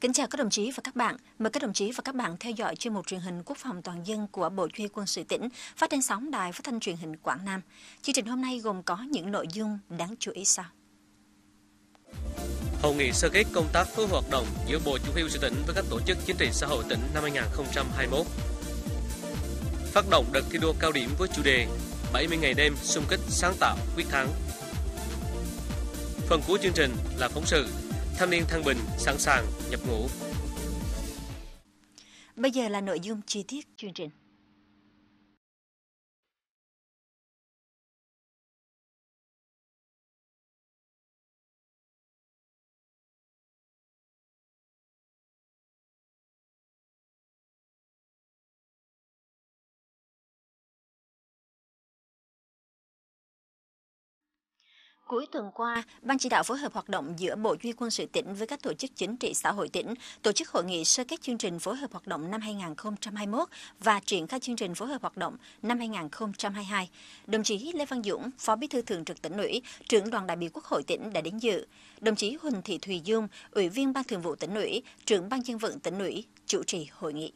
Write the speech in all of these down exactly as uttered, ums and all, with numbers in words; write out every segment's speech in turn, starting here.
Kính chào các đồng chí và các bạn. Mời các đồng chí và các bạn theo dõi chuyên mục truyền hình Quốc phòng toàn dân của Bộ Chỉ huy Quân sự tỉnh phát trên sóng Đài Phát thanh Truyền hình Quảng Nam. Chương trình hôm nay gồm có những nội dung đáng chú ý sau. Hội nghị sơ kết công tác phối hợp hoạt động giữa Bộ Chỉ huy Quân sự tỉnh với các tổ chức chính trị xã hội tỉnh năm hai nghìn không trăm hai mươi mốt. Phát động đợt thi đua cao điểm với chủ đề bảy mươi ngày đêm xung kích sáng tạo quyết thắng. Phần cuối chương trình là phóng sự Thanh niên Thăng Bình sẵn sàng nhập ngũ. Bây giờ là nội dung chi tiết chương trình. Cuối tuần qua, Ban chỉ đạo phối hợp hoạt động giữa Bộ Chỉ huy Quân sự tỉnh với các tổ chức chính trị xã hội tỉnh tổ chức hội nghị sơ kết chương trình phối hợp hoạt động năm hai nghìn không trăm hai mươi mốt và triển khai chương trình phối hợp hoạt động năm hai nghìn không trăm hai mươi hai. Đồng chí Lê Văn Dũng, Phó Bí thư Thường trực Tỉnh ủy, trưởng đoàn đại biểu Quốc hội tỉnh đã đến dự. Đồng chí Huỳnh Thị Thùy Dung, Ủy viên Ban Thường vụ Tỉnh ủy, trưởng Ban Dân vận Tỉnh ủy chủ trì hội nghị.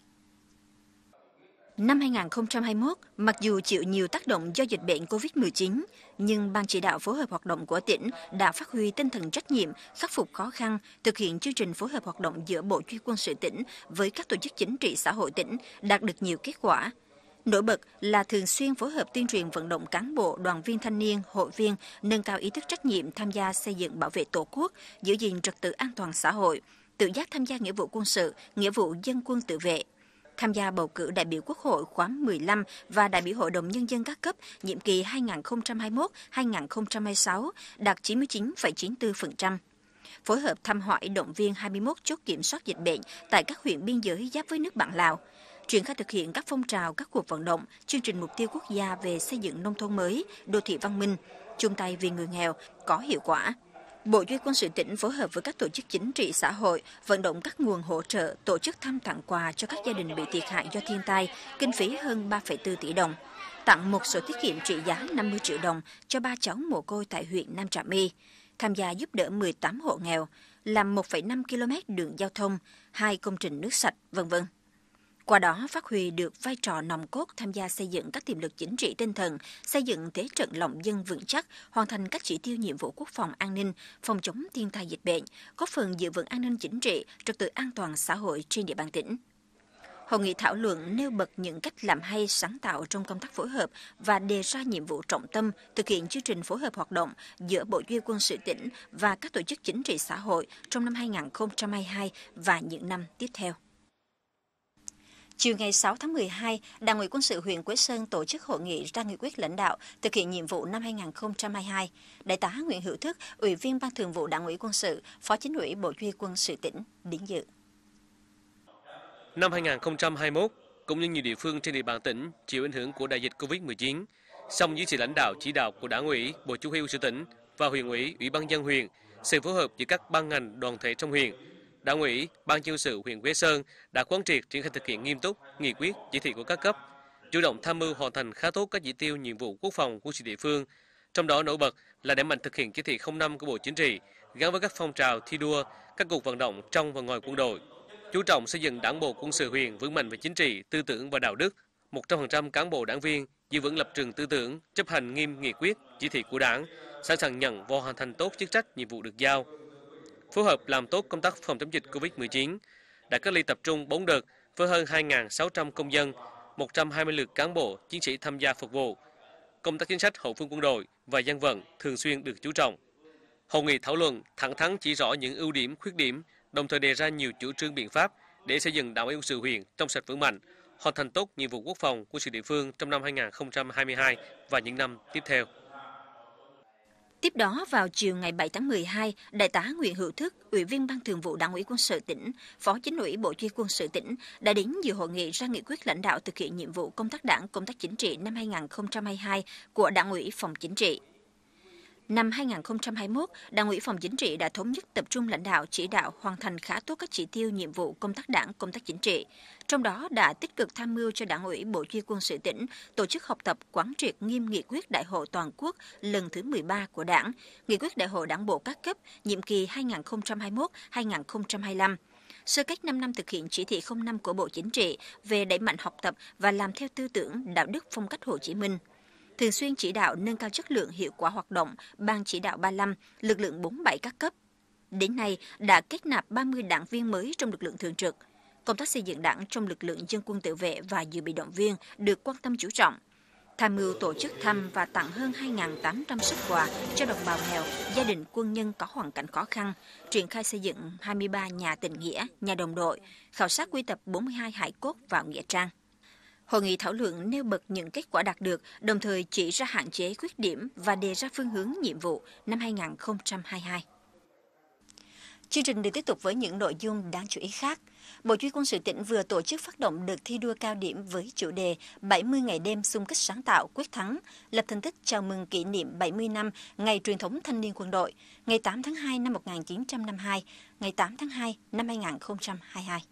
Năm hai nghìn không trăm hai mươi mốt, mặc dù chịu nhiều tác động do dịch bệnh covid mười chín, nhưng Ban chỉ đạo phối hợp hoạt động của tỉnh đã phát huy tinh thần trách nhiệm, khắc phục khó khăn, thực hiện chương trình phối hợp hoạt động giữa Bộ Chỉ huy Quân sự tỉnh với các tổ chức chính trị xã hội tỉnh, đạt được nhiều kết quả. Nổi bật là thường xuyên phối hợp tuyên truyền vận động cán bộ, đoàn viên thanh niên, hội viên nâng cao ý thức trách nhiệm tham gia xây dựng bảo vệ Tổ quốc, giữ gìn trật tự an toàn xã hội, tự giác tham gia nghĩa vụ quân sự, nghĩa vụ dân quân tự vệ. Tham gia bầu cử đại biểu Quốc hội khóa mười lăm và đại biểu Hội đồng Nhân dân các cấp nhiệm kỳ hai nghìn không trăm hai mươi mốt đến hai nghìn không trăm hai mươi sáu đạt chín mươi chín phẩy chín mươi tư phần trăm. Phối hợp thăm hỏi động viên hai mươi mốt chốt kiểm soát dịch bệnh tại các huyện biên giới giáp với nước bạn Lào. Triển khai thực hiện các phong trào, các cuộc vận động, chương trình mục tiêu quốc gia về xây dựng nông thôn mới, đô thị văn minh, chung tay vì người nghèo có hiệu quả. Bộ Chỉ huy Quân sự tỉnh phối hợp với các tổ chức chính trị xã hội vận động các nguồn hỗ trợ, tổ chức thăm tặng quà cho các gia đình bị thiệt hại do thiên tai, kinh phí hơn ba phẩy bốn tỷ đồng, tặng một sổ tiết kiệm trị giá năm mươi triệu đồng cho ba cháu mồ côi tại huyện Nam Trà My, tham gia giúp đỡ mười tám hộ nghèo, làm một phẩy năm ki lô mét đường giao thông, hai công trình nước sạch, vân vân. Qua đó phát huy được vai trò nòng cốt tham gia xây dựng các tiềm lực chính trị tinh thần, xây dựng thế trận lòng dân vững chắc, hoàn thành các chỉ tiêu nhiệm vụ quốc phòng an ninh, phòng chống thiên tai dịch bệnh, góp phần giữ vững an ninh chính trị, trật tự an toàn xã hội trên địa bàn tỉnh. Hội nghị thảo luận nêu bật những cách làm hay sáng tạo trong công tác phối hợp và đề ra nhiệm vụ trọng tâm thực hiện chương trình phối hợp hoạt động giữa Bộ Chỉ huy Quân sự tỉnh và các tổ chức chính trị xã hội trong năm hai nghìn không trăm hai mươi hai và những năm tiếp theo. Chiều ngày sáu tháng mười hai, Đảng ủy Quân sự huyện Quế Sơn tổ chức hội nghị ra nghị quyết lãnh đạo thực hiện nhiệm vụ năm hai nghìn không trăm hai mươi hai. Đại tá Nguyễn Hữu Thức, Ủy viên Ban Thường vụ Đảng ủy Quân sự, Phó Chính ủy Bộ Chỉ huy Quân sự tỉnh đến dự. Năm hai nghìn không trăm hai mươi mốt, cũng như nhiều địa phương trên địa bàn tỉnh chịu ảnh hưởng của đại dịch covid mười chín, song dưới sự lãnh đạo chỉ đạo của Đảng ủy, Bộ Chỉ huy Quân sự tỉnh và huyện ủy, Ủy ban nhân dân huyện, sự phối hợp giữa các ban ngành đoàn thể trong huyện, Đảng ủy, Ban Chỉ huy sự huyện Quế Sơn đã quán triệt triển khai thực hiện nghiêm túc nghị quyết, chỉ thị của các cấp, chủ động tham mưu hoàn thành khá tốt các chỉ tiêu nhiệm vụ quốc phòng của địa phương. Trong đó nổi bật là đẩy mạnh thực hiện chỉ thị không năm của Bộ Chính trị gắn với các phong trào thi đua, các cuộc vận động trong và ngoài quân đội, chú trọng xây dựng Đảng bộ Quân sự huyện vững mạnh về chính trị, tư tưởng và đạo đức, một trăm phần trăm cán bộ đảng viên giữ vững lập trường tư tưởng, chấp hành nghiêm nghị quyết, chỉ thị của Đảng, sẵn sàng nhận và hoàn thành tốt chức trách nhiệm vụ được giao. Phối hợp làm tốt công tác phòng chống dịch covid mười chín, đã cách ly tập trung bốn đợt với hơn hai nghìn sáu trăm công dân, một trăm hai mươi lượt cán bộ, chiến sĩ tham gia phục vụ. Công tác chính sách hậu phương quân đội và dân vận thường xuyên được chú trọng. Hội nghị thảo luận thẳng thắn chỉ rõ những ưu điểm, khuyết điểm, đồng thời đề ra nhiều chủ trương biện pháp để xây dựng Đảng ủy Quân sự huyện trong sạch vững mạnh, hoàn thành tốt nhiệm vụ quốc phòng của sự địa phương trong năm hai nghìn không trăm hai mươi hai và những năm tiếp theo. Tiếp đó, vào chiều ngày bảy tháng mười hai, Đại tá Nguyễn Hữu Thức, Ủy viên Ban Thường vụ Đảng ủy Quân sự tỉnh, Phó Chính ủy Bộ Chỉ huy Quân sự tỉnh đã đến dự hội nghị ra nghị quyết lãnh đạo thực hiện nhiệm vụ công tác Đảng, công tác chính trị năm hai nghìn không trăm hai mươi hai của Đảng ủy Phòng Chính trị. Năm hai nghìn không trăm hai mươi mốt, Đảng ủy Phòng Chính trị đã thống nhất tập trung lãnh đạo chỉ đạo hoàn thành khá tốt các chỉ tiêu nhiệm vụ công tác Đảng, công tác chính trị. Trong đó đã tích cực tham mưu cho Đảng ủy Bộ Chỉ huy Quân sự tỉnh tổ chức học tập quán triệt nghiêm nghị quyết Đại hội toàn quốc lần thứ mười ba của Đảng, nghị quyết Đại hội Đảng bộ các cấp nhiệm kỳ hai nghìn không trăm hai mươi mốt đến hai nghìn không trăm hai mươi lăm. sơ kết năm năm thực hiện chỉ thị không năm của Bộ Chính trị về đẩy mạnh học tập và làm theo tư tưởng, đạo đức, phong cách Hồ Chí Minh. Thường xuyên chỉ đạo nâng cao chất lượng, hiệu quả hoạt động Ban chỉ đạo ba mươi lăm, lực lượng bốn mươi bảy các cấp. Đến nay đã kết nạp ba mươi đảng viên mới trong lực lượng thường trực. Công tác xây dựng đảng trong lực lượng dân quân tự vệ và dự bị động viên được quan tâm chú trọng. Tham mưu tổ chức thăm và tặng hơn hai nghìn tám trăm suất quà cho đồng bào nghèo, gia đình quân nhân có hoàn cảnh khó khăn, triển khai xây dựng hai mươi ba nhà tình nghĩa, nhà đồng đội, khảo sát quy tập bốn mươi hai hải cốt vào nghĩa trang. Hội nghị thảo luận nêu bật những kết quả đạt được, đồng thời chỉ ra hạn chế, khuyết điểm và đề ra phương hướng nhiệm vụ năm hai nghìn không trăm hai mươi hai. Chương trình được tiếp tục với những nội dung đáng chú ý khác. Bộ Chỉ huy Quân sự tỉnh vừa tổ chức phát động đợt thi đua cao điểm với chủ đề bảy mươi ngày đêm xung kích sáng tạo quyết thắng, lập thành tích chào mừng kỷ niệm bảy mươi năm Ngày truyền thống thanh niên quân đội, ngày tám tháng hai năm một nghìn chín trăm năm mươi hai, ngày tám tháng hai năm hai nghìn không trăm hai mươi hai.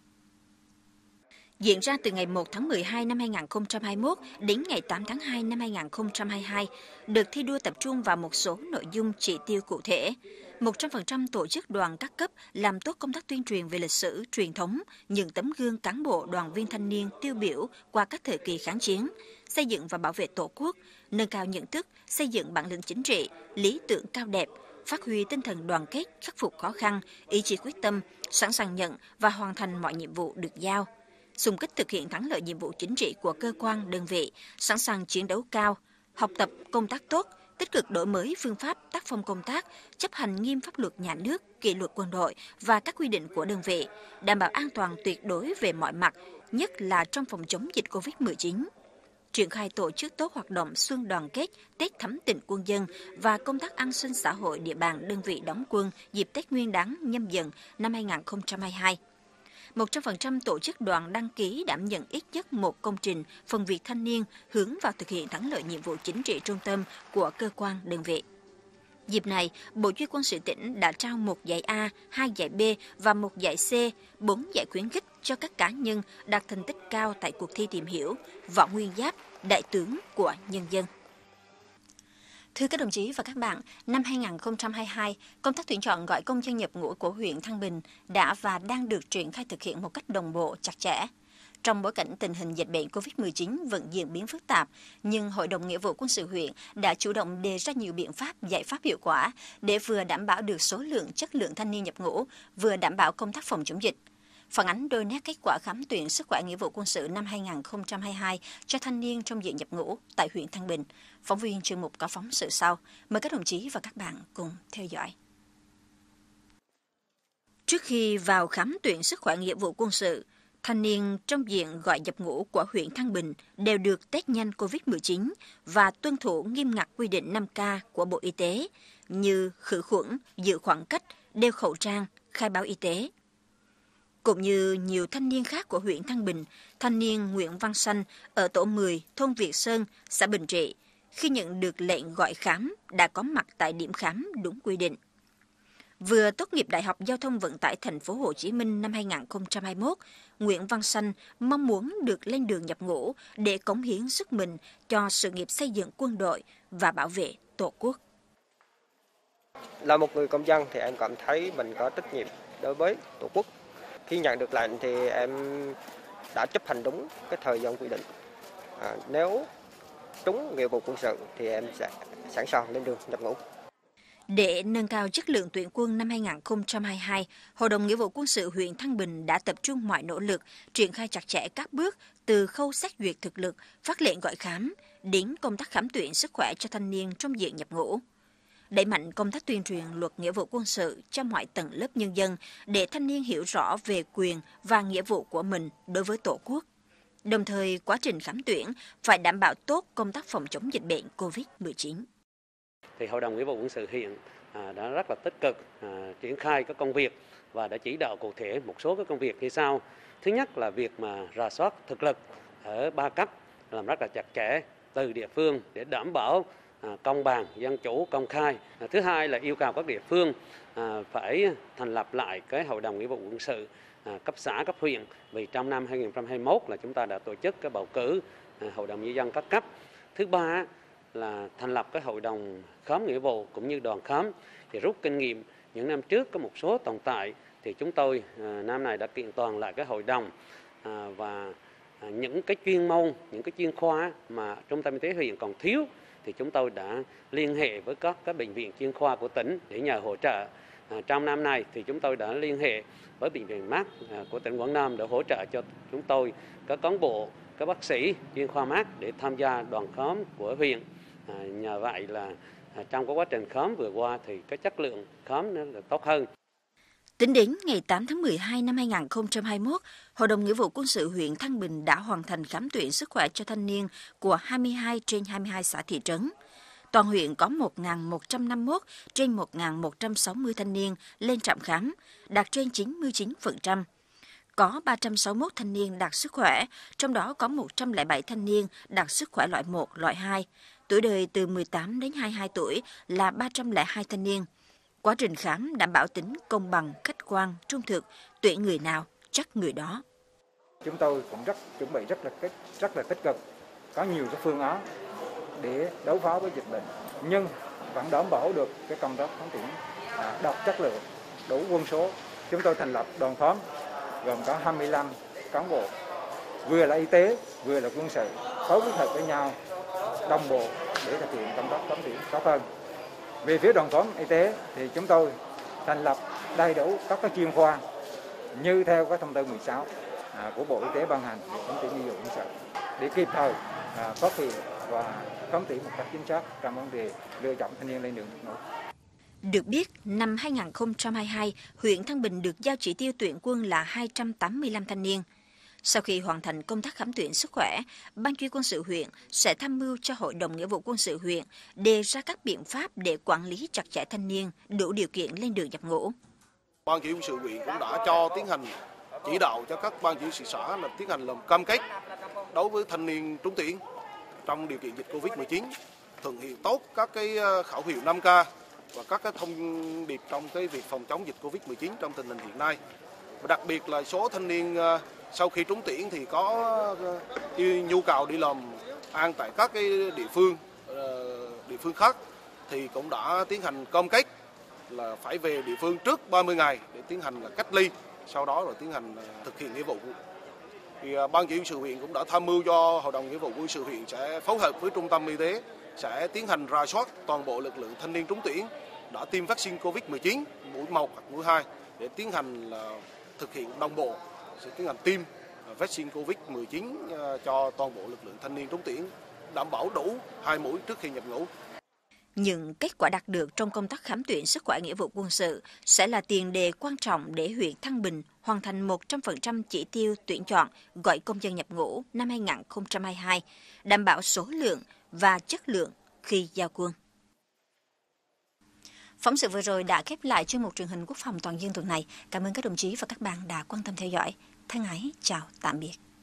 Diễn ra từ ngày một tháng mười hai năm hai nghìn không trăm hai mươi mốt đến ngày tám tháng hai năm hai nghìn không trăm hai mươi hai, đợt thi đua tập trung vào một số nội dung chỉ tiêu cụ thể. một trăm phần trăm tổ chức đoàn các cấp làm tốt công tác tuyên truyền về lịch sử, truyền thống, những tấm gương cán bộ đoàn viên thanh niên tiêu biểu qua các thời kỳ kháng chiến, xây dựng và bảo vệ Tổ quốc, nâng cao nhận thức, xây dựng bản lĩnh chính trị, lý tưởng cao đẹp, phát huy tinh thần đoàn kết, khắc phục khó khăn, ý chí quyết tâm, sẵn sàng nhận và hoàn thành mọi nhiệm vụ được giao. Xung kích thực hiện thắng lợi nhiệm vụ chính trị của cơ quan, đơn vị, sẵn sàng chiến đấu cao, học tập, công tác tốt, tích cực đổi mới phương pháp, tác phong công tác, chấp hành nghiêm pháp luật nhà nước, kỷ luật quân đội và các quy định của đơn vị, đảm bảo an toàn tuyệt đối về mọi mặt, nhất là trong phòng chống dịch covid mười chín. Triển khai tổ chức tốt hoạt động xuân đoàn kết, Tết thắm tình quân dân và công tác an sinh xã hội địa bàn đơn vị đóng quân dịp Tết Nguyên đán Nhâm Dần năm hai nghìn không trăm hai mươi hai. một trăm phần trăm tổ chức đoàn đăng ký đảm nhận ít nhất một công trình phần việc thanh niên hướng vào thực hiện thắng lợi nhiệm vụ chính trị trung tâm của cơ quan đơn vị. Dịp này, Bộ Chỉ huy Quân sự tỉnh đã trao một giải A, hai giải B và một giải C, bốn giải khuyến khích cho các cá nhân đạt thành tích cao tại cuộc thi tìm hiểu Võ Nguyên Giáp, Đại tướng của nhân dân. Thưa các đồng chí và các bạn, năm hai nghìn không trăm hai mươi hai, công tác tuyển chọn gọi công dân nhập ngũ của huyện Thăng Bình đã và đang được triển khai thực hiện một cách đồng bộ, chặt chẽ. Trong bối cảnh tình hình dịch bệnh covid mười chín vẫn diễn biến phức tạp, nhưng Hội đồng Nghĩa vụ Quân sự huyện đã chủ động đề ra nhiều biện pháp, giải pháp hiệu quả để vừa đảm bảo được số lượng, chất lượng thanh niên nhập ngũ, vừa đảm bảo công tác phòng chống dịch. Phản ánh đôi nét kết quả khám tuyển sức khỏe nghĩa vụ quân sự năm hai nghìn không trăm hai mươi hai cho thanh niên trong diện nhập ngũ tại huyện Thăng Bình. Phóng viên chuyên mục có phóng sự sau. Mời các đồng chí và các bạn cùng theo dõi. Trước khi vào khám tuyển sức khỏe nghĩa vụ quân sự, thanh niên trong diện gọi nhập ngũ của huyện Thăng Bình đều được test nhanh covid mười chín và tuân thủ nghiêm ngặt quy định năm K của Bộ Y tế như khử khuẩn, giữ khoảng cách, đeo khẩu trang, khai báo y tế. Cũng như nhiều thanh niên khác của huyện Thăng Bình, thanh niên Nguyễn Văn Sanh ở tổ mười, thôn Việt Sơn, xã Bình Trị, khi nhận được lệnh gọi khám đã có mặt tại điểm khám đúng quy định. Vừa tốt nghiệp Đại học Giao thông Vận tải Thành phố Hồ Chí Minh năm hai nghìn không trăm hai mươi mốt, Nguyễn Văn Sanh mong muốn được lên đường nhập ngũ để cống hiến sức mình cho sự nghiệp xây dựng quân đội và bảo vệ Tổ quốc. Là một người công dân thì em cảm thấy mình có trách nhiệm đối với Tổ quốc. Khi nhận được lệnh thì em đã chấp hành đúng cái thời gian quy định. À, nếu trúng nghĩa vụ quân sự thì em sẽ sẵn sàng lên đường nhập ngũ. Để nâng cao chất lượng tuyển quân năm hai nghìn không trăm hai mươi hai, Hội đồng Nghĩa vụ Quân sự huyện Thăng Bình đã tập trung mọi nỗ lực, triển khai chặt chẽ các bước từ khâu xét duyệt thực lực, phát lệnh gọi khám, đến công tác khám tuyển sức khỏe cho thanh niên trong diện nhập ngũ. Đẩy mạnh công tác tuyên truyền luật nghĩa vụ quân sự cho mọi tầng lớp nhân dân để thanh niên hiểu rõ về quyền và nghĩa vụ của mình đối với Tổ quốc. Đồng thời, quá trình khám tuyển phải đảm bảo tốt công tác phòng chống dịch bệnh covid mười chín. Thì Hội đồng Nghĩa vụ Quân sự huyện à, đã rất là tích cực à, triển khai các công việc và đã chỉ đạo cụ thể một số các công việc như sau. Thứ nhất là việc mà rà soát thực lực ở ba cấp làm rất là chặt chẽ từ địa phương để đảm bảo à, công bằng, dân chủ, công khai. À, thứ hai là yêu cầu các địa phương à, phải thành lập lại cái Hội đồng Nghĩa vụ Quân sự à, cấp xã, cấp huyện. Vì trong năm hai nghìn không trăm hai mươi mốt là chúng ta đã tổ chức cái bầu cử à, Hội đồng Nhân dân các cấp. Thứ ba là thành lập cái hội đồng khám nghĩa vụ cũng như đoàn khám thì rút kinh nghiệm những năm trước có một số tồn tại thì chúng tôi năm nay đã kiện toàn lại cái hội đồng và những cái chuyên môn, những cái chuyên khoa mà trung tâm y tế huyện còn thiếu thì chúng tôi đã liên hệ với các các bệnh viện chuyên khoa của tỉnh để nhờ hỗ trợ. À, trong năm nay thì chúng tôi đã liên hệ với bệnh viện mắt à, của tỉnh Quảng Nam để hỗ trợ cho chúng tôi các cán bộ, các bác sĩ chuyên khoa mắt để tham gia đoàn khám của huyện. À, nhờ vậy là à, trong cái quá trình khám vừa qua thì cái chất lượng khám nó là tốt hơn. Tính đến ngày tám tháng mười hai năm hai nghìn không trăm hai mươi mốt, Hội đồng Nghĩa vụ Quân sự huyện Thăng Bình đã hoàn thành khám tuyển sức khỏe cho thanh niên của hai mươi hai trên hai mươi hai xã thị trấn. Toàn huyện có một nghìn một trăm năm mươi mốt trên một nghìn một trăm sáu mươi thanh niên lên trạm khám, đạt trên chín mươi chín phần trăm. Có ba trăm sáu mươi mốt thanh niên đạt sức khỏe, trong đó có một trăm lẻ bảy thanh niên đạt sức khỏe loại một, loại hai. Tuổi đời từ mười tám đến hai mươi hai tuổi là ba trăm lẻ hai thanh niên. Quá trình khám đảm bảo tính công bằng, khách quan, trung thực, tuyển người nào chắc người đó. Chúng tôi cũng rất chuẩn bị rất là tích rất là tích cực, có nhiều cái phương án để đối phó với dịch bệnh, nhưng vẫn đảm bảo được cái công tác khám tuyển đạt chất lượng, đủ quân số. Chúng tôi thành lập đoàn khám gồm có hai mươi lăm cán bộ, vừa là y tế, vừa là quân sự, phối hợp với nhau đồng bộ để thực hiện công tác khám tuyển tốt hơn. Về phía đoàn khám y tế thì chúng tôi thành lập đầy đủ các cái chuyên khoa như theo cái thông tư mười sáu à, của Bộ Y tế ban hành về khám tuyển nghĩa vụ quân sự để kịp thời à, phát hiện và khám tuyển một cách chính xác trong vấn đề lựa chọn thanh niên lên đường nhập ngũ. Được biết, năm hai nghìn không trăm hai mươi hai, huyện Thăng Bình được giao chỉ tiêu tuyển quân là hai trăm tám mươi lăm thanh niên. Sau khi hoàn thành công tác khám tuyển sức khỏe, Ban Chỉ huy quân sự huyện sẽ tham mưu cho Hội đồng Nghĩa vụ Quân sự huyện đề ra các biện pháp để quản lý chặt chẽ thanh niên đủ điều kiện lên đường nhập ngũ. Ban Chỉ huy quân sự huyện cũng đã cho tiến hành chỉ đạo cho các ban chỉ huy sự xã là tiến hành làm cam kết đối với thanh niên trúng tuyển trong điều kiện dịch Covid mười chín, thực hiện tốt các cái khẩu hiệu năm K và các cái thông điệp trong cái việc phòng chống dịch Covid mười chín trong tình hình hiện nay. Và đặc biệt là số thanh niên sau khi trúng tuyển thì có nhu cầu đi làm ăn tại các cái địa phương địa phương khác thì cũng đã tiến hành cam kết là phải về địa phương trước ba mươi ngày để tiến hành là cách ly, sau đó rồi tiến hành thực hiện nghĩa vụ. Thì Ban Chỉ huy quân sự huyện cũng đã tham mưu cho Hội đồng Nghĩa vụ Quân sự huyện sẽ phối hợp với Trung tâm Y tế sẽ tiến hành rà soát toàn bộ lực lượng thanh niên trúng tuyển đã tiêm vaccine Covid mười chín mũi một hoặc mũi hai để tiến hành là thực hiện đồng bộ, sẽ tiến hành tiêm vaccine Covid mười chín cho toàn bộ lực lượng thanh niên trúng tuyển, đảm bảo đủ hai mũi trước khi nhập ngũ. Những kết quả đạt được trong công tác khám tuyển sức khỏe nghĩa vụ quân sự sẽ là tiền đề quan trọng để huyện Thăng Bình hoàn thành một trăm phần trăm chỉ tiêu tuyển chọn gọi công dân nhập ngũ năm hai nghìn không trăm hai mươi hai, đảm bảo số lượng và chất lượng khi giao quân. Phóng sự vừa rồi đã khép lại chuyên mục truyền hình quốc phòng toàn dân tuần này. Cảm ơn các đồng chí và các bạn đã quan tâm theo dõi. Thân ái, chào tạm biệt.